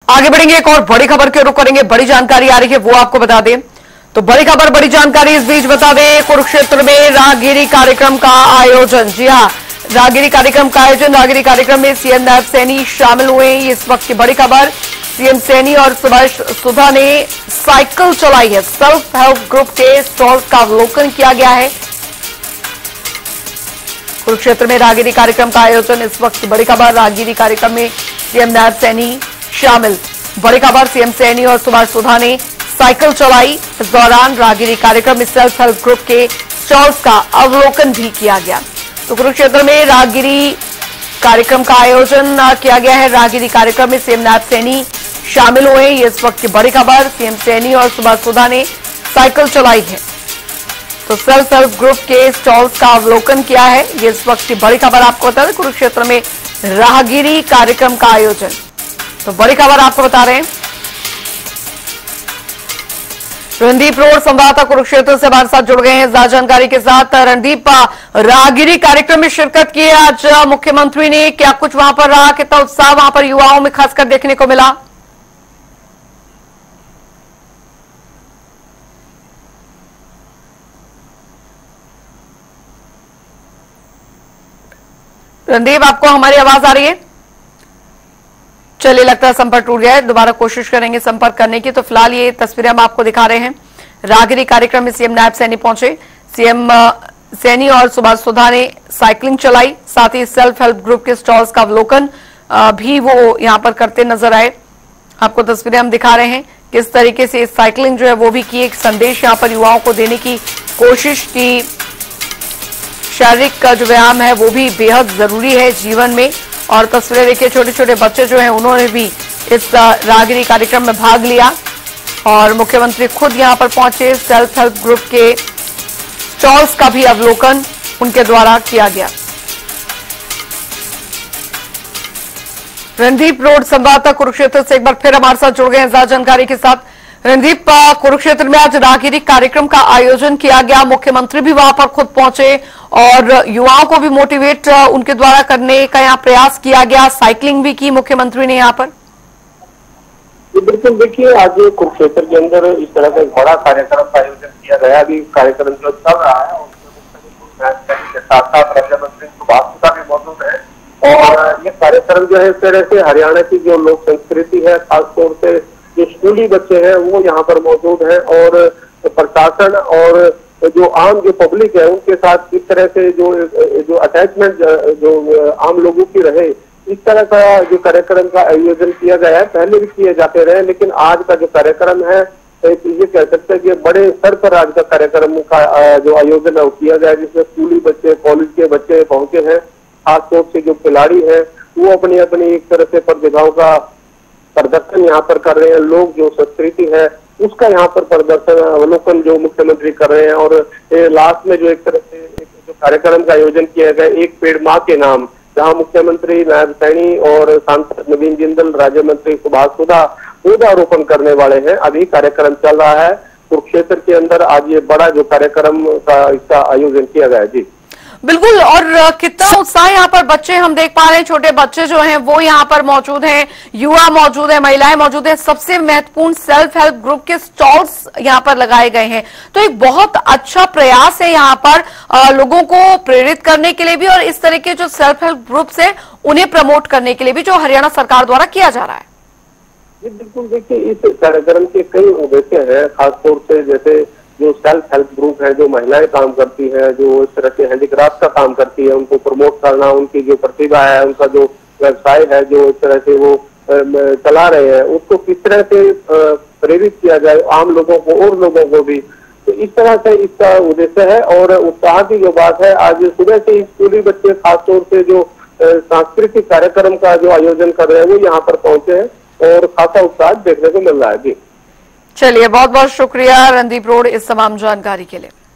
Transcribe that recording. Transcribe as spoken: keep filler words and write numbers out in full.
आगे बढ़ेंगे, एक और बड़ी खबर के रुख करेंगे। बड़ी जानकारी आ रही है, वो आपको बता दें। तो बड़ी खबर, बड़ी जानकारी इस बीच बता दें, कुरुक्षेत्र में राहगिरी कार्यक्रम का आयोजन। जी हां, राहगिरी कार्यक्रम का आयोजन। राहगिरी कार्यक्रम में सीएम नायब सैनी शामिल हुए। इस वक्त की बड़ी खबर, सीएम सैनी और सुभाष सुधा ने साइकिल चलाई है। सेल्फ हेल्प ग्रुप के स्टॉल्स का अवलोकन किया गया है। कुरुक्षेत्र में राहगिरी कार्यक्रम का आयोजन। इस वक्त बड़ी खबर, राहगिरी कार्यक्रम में सीएम नायब सैनी शामिल। बड़ी खबर, सीएम सैनी और सुभाष सुधा ने साइकिल चलाई। इस दौरान राहगिरी कार्यक्रम में सेल्फ हेल्प ग्रुप के स्टॉल्स का अवलोकन भी किया गया। तो कुरुक्षेत्र में राहगिरी कार्यक्रम का आयोजन किया गया है। राहगिरी कार्यक्रम में सीएम नायब सैनी शामिल हुए। ये इस वक्त की बड़ी खबर, सीएम सैनी और सुभाष सुधा ने साइकिल चलाई है। तो सेल्फ हेल्प ग्रुप के स्टॉल्स का अवलोकन किया है। ये इस वक्त की बड़ी खबर आपको बता दें, कुरुक्षेत्र में राहगिरी कार्यक्रम का आयोजन। तो बड़ी खबर आपको बता रहे हैं। रणदीप रोड संवाददाता कुरुक्षेत्र से हमारे साथ जुड़ गए हैं ज्यादा जानकारी के साथ। रणदीप, राहगिरी कार्यक्रम में शिरकत की आज मुख्यमंत्री ने, क्या कुछ वहां पर रहा, कितना उत्साह वहां पर युवाओं में खासकर देखने को मिला? रणदीप, आपको हमारी आवाज आ रही है? चलिए, लगता है संपर्क टूट गया है, दोबारा कोशिश करेंगे संपर्क करने की। तो फिलहाल ये तस्वीरें हम आपको दिखा रहे हैं। राहगिरी कार्यक्रम में सीएम नायब सैनी पहुंचे। सीएम सैनी और सुभाष सुधा ने साइकिलिंग चलाई, साथ ही सेल्फ हेल्प ग्रुप के स्टॉल्स का अवलोकन भी वो यहां पर करते नजर आए। आपको तस्वीरें हम दिखा रहे हैं किस तरीके से साइकिलिंग जो है वो भी की। एक संदेश यहां पर युवाओं को देने की कोशिश की। शारीरिक का जो व्यायाम है वो भी बेहद जरूरी है जीवन में। और तस्वीरें देखिए, छोटे छोटे बच्चे जो हैं उन्होंने भी इस राहगिरी कार्यक्रम में भाग लिया और मुख्यमंत्री खुद यहां पर पहुंचे। सेल्फ हेल्प ग्रुप के स्टॉल्स का भी अवलोकन उनके द्वारा किया गया। रणदीप रोड संवाददाता कुरुक्षेत्र से एक बार फिर हमारे साथ जुड़ गए हैं ज्यादा जानकारी के साथ। रणदीप, कुरुक्षेत्र में आज राहगिरी कार्यक्रम का आयोजन किया गया। मुख्यमंत्री भी वहां पर खुद पहुंचे और युवाओं को भी मोटिवेट उनके द्वारा करने का यहाँ प्रयास किया गया। साइकिलिंग भी की मुख्यमंत्री ने यहाँ पर। बिल्कुल, देखिए आज कुरुक्षेत्र के अंदर इस तरह का एक बड़ा कार्यक्रम का आयोजन किया गया। अभी कार्यक्रम जो चल रहा है उसके साथ साथ राज्य मंत्री सुभाष सुधा भी मौजूद है। और ये कार्यक्रम जो है इस तरह से हरियाणा की जो लोक संस्कृति है, खासतौर से जो स्कूली बच्चे हैं वो यहाँ पर मौजूद हैं और प्रशासन और जो आम जो पब्लिक है उनके साथ किस तरह से जो जो अटैचमेंट जो आम लोगों की रहे, इस तरह का जो कार्यक्रम का आयोजन किया गया है। पहले भी किए जाते रहे, लेकिन आज का जो कार्यक्रम है ये कह सकते हैं कि बड़े स्तर पर आज का कार्यक्रम का जो आयोजन है वो किया गया, जिसमें स्कूली बच्चे, कॉलेज के बच्चे पहुंचे हैं। खासतौर से जो खिलाड़ी है वो अपनी अपनी एक तरह से प्रतिभाओं का प्रदर्शन यहाँ पर कर रहे हैं। लोग जो संस्कृति है उसका यहाँ पर प्रदर्शन अवलोकन जो मुख्यमंत्री कर रहे हैं। और लास्ट में जो एक तरह से एक जो कार्यक्रम का आयोजन किया गया, एक पेड़ माँ के नाम, जहाँ मुख्यमंत्री नायब सैनी और सांसद नवीन जिंदल, राज्य मंत्री सुभाष सुधा पौधारोपण करने वाले हैं। अभी कार्यक्रम चल रहा है कुरुक्षेत्र के अंदर। आज ये बड़ा जो कार्यक्रम का इसका आयोजन किया गया। जी बिल्कुल, और कितना उत्साह यहाँ पर बच्चे हम देख पा रहे हैं। छोटे बच्चे जो हैं वो यहाँ पर मौजूद हैं, युवा मौजूद है, महिलाएं मौजूद है। सबसे महत्वपूर्ण सेल्फ हेल्प ग्रुप के स्टॉल्स यहाँ पर लगाए गए हैं। तो एक बहुत अच्छा प्रयास है यहाँ पर आ, लोगों को प्रेरित करने के लिए भी और इस तरह के जो सेल्फ हेल्प ग्रुप्स है उन्हें प्रमोट करने के लिए भी, जो हरियाणा सरकार द्वारा किया जा रहा है। जी बिल्कुल, देखिए इस कार्यक्रम के कई उद्देश्य हैं। खासतौर से जैसे जो सेल्फ हेल्प ग्रुप है, जो महिलाएं काम करती हैं, जो इस तरह के हैंडीक्राफ्ट का काम करती है, उनको प्रमोट करना, उनकी जो प्रतिभा है, उनका जो व्यवसाय है जो इस तरह से वो चला रहे हैं, उसको किस तरह से प्रेरित किया जाए आम लोगों को और लोगों को भी। तो इस तरह से इसका उद्देश्य है। और उत्साह की जो बात है, आज सुबह से ही स्कूली बच्चे खासतौर से जो सांस्कृतिक कार्यक्रम का जो आयोजन कर रहे हैं वो यहाँ पर पहुंचे हैं और खासा उत्साह देखने को मिल रहा है। जी चलिए, बहुत बहुत शुक्रिया रणदीप रोड इस तमाम जानकारी के लिए।